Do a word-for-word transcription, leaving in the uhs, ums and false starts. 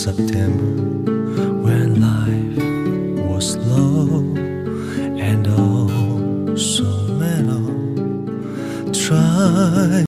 September, when life was slow and oh so mellow. Try